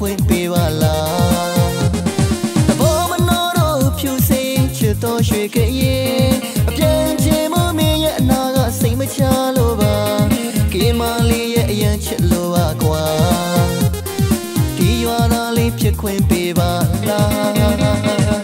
ခွင့်ပေးပါလားတဘောမနောတော့ဖြူစင်ချစ်တော်ရွှေကရင်အပြန်ချင်မမင်းရဲ့အနာကစိတ်မချလို့ပါကေမလေးရဲ့အရန်ချစ်လို့ပါကွာဒီရွာသားလေးဖြစ်ခွင့်ပေးပါလား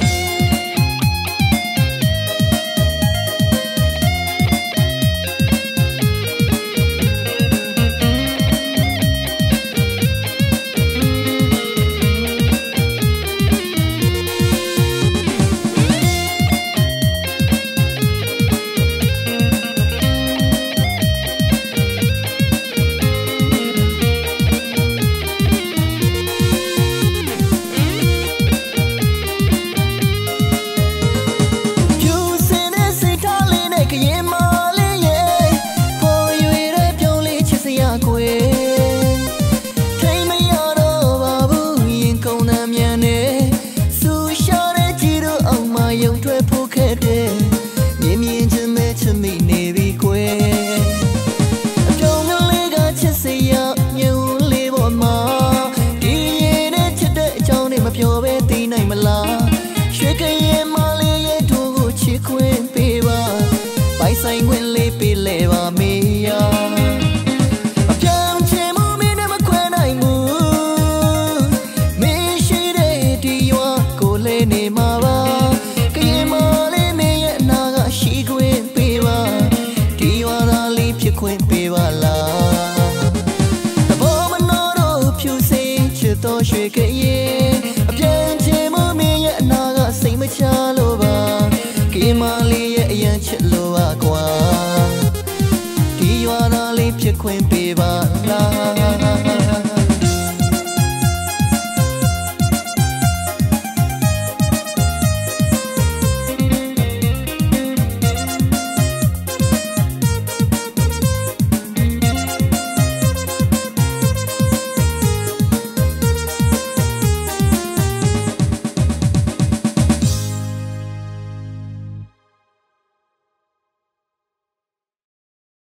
ဆိုင်ခွင့်လေးပေးလဲပါမေယာအပြောင်းချင်မှုမင်းနဲ့မခွဲနိုင်ဘူးမင်းရှိတဲ့ဒီရွာကိုလဲနေမှာပါကရင်မလေးမင်းရဲ့အနာကရှိခွင့်ပေးပါဒီရွာသားလေးဖြစ်ခွင့်ပေးပါလားတဘောမနောတော့ဖြူစင်ချစ်တော်ရွှေကရင်အပြန်ချင်မှုမင်းရဲ့အနာကစိတ်မချလို့ပါကရင်မလေးရဲ့အရန်ချစ်